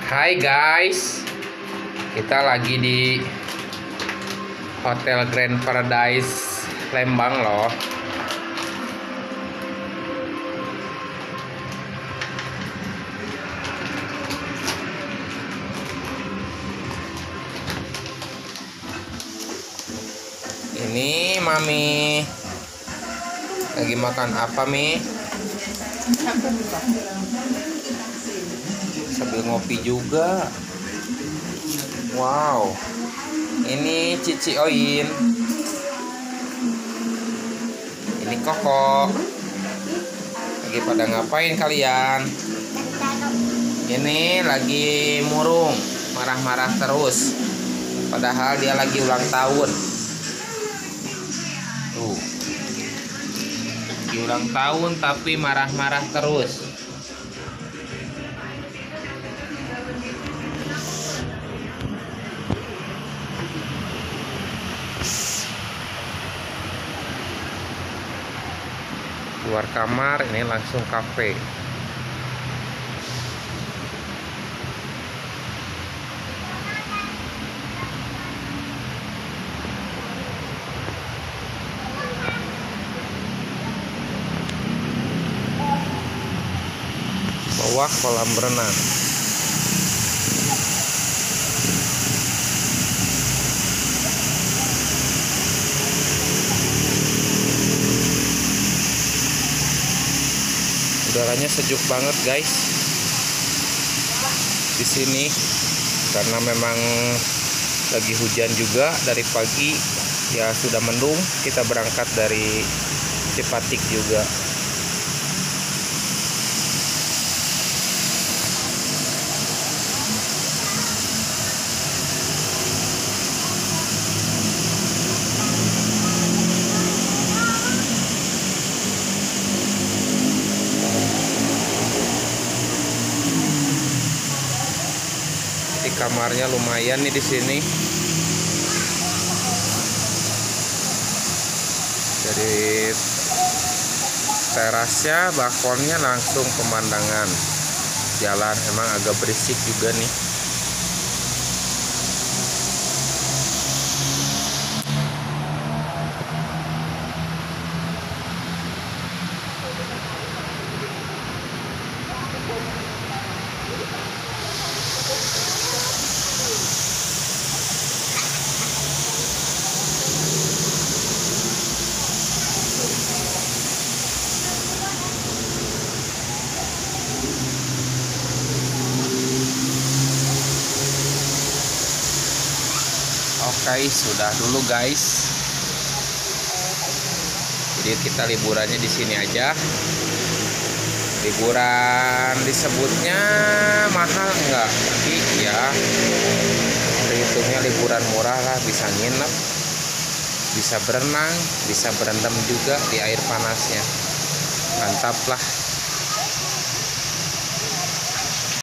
Hai guys, kita lagi di Hotel Grand Paradise Lembang loh. Ini Mami lagi makan apa, Mi? Sambil ngopi juga. Wow, ini Cici Oin, ini Koko. Lagi pada ngapain kalian? Ini lagi murung, marah-marah terus. Padahal dia lagi ulang tahun. Tuh, lagi ulang tahun tapi marah-marah terus. Keluar kamar, ini langsung kafe. Bawah kolam renang. Udaranya sejuk banget guys di sini karena memang lagi hujan juga dari pagi ya, sudah mendung. Kita berangkat dari Cipatik juga. Di kamarnya lumayan nih di sini. Dari terasnya, balkonnya langsung pemandangan jalan. Emang agak berisik juga nih. Oke, sudah dulu guys. Jadi kita liburannya di sini aja. Liburan disebutnya mahal enggak? Tapi ya berhitungnya liburan murah lah, bisa nginep, bisa berenang, bisa berendam juga di air panasnya. Mantap lah.